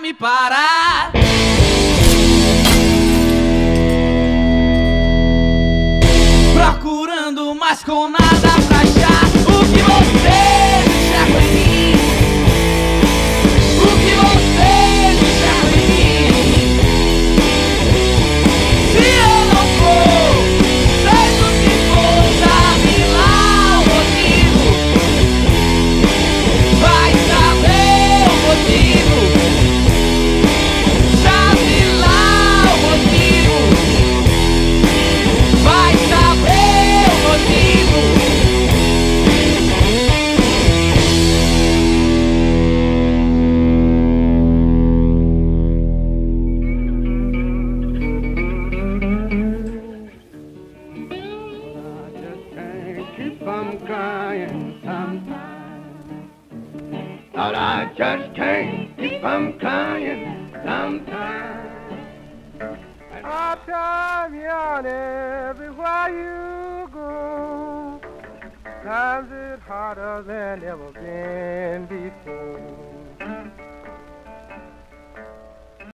me parar. Procurando, mas com nada pra achar o que você enxerga em mim. O que você enxerga em mim. Se eu não for, seja o que for, sabe lá o motivo. Vai saber o motivo. Sabe lá o motivo. Vai saber o motivo. But I just can't keep from crying sometimes. I'll time you on everywhere you go. Times it's harder than ever been before.